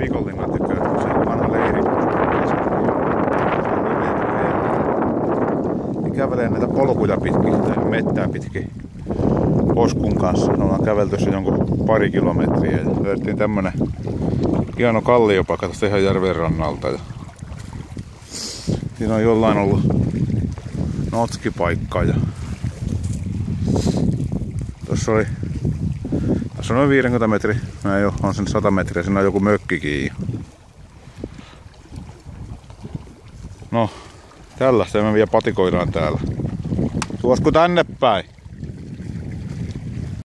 Pikolingan tykö, se vanha leiri. Niin kävelee näitä polkuja pitkin, tai mettää pitkin poskun kanssa. Me ollaan kävelty se jonkun pari kilometriä ja löydettiin tämmönen hieno kalliopaikka tästä ihan järven rannalta. Ja siinä on jollain ollut notskipaikka ja tuossa on noin 50 metriä, on sen 100 metriä, siinä on joku mökkikin. No, tällaista me vielä patikoidaan täällä. Tuosko tänne päin?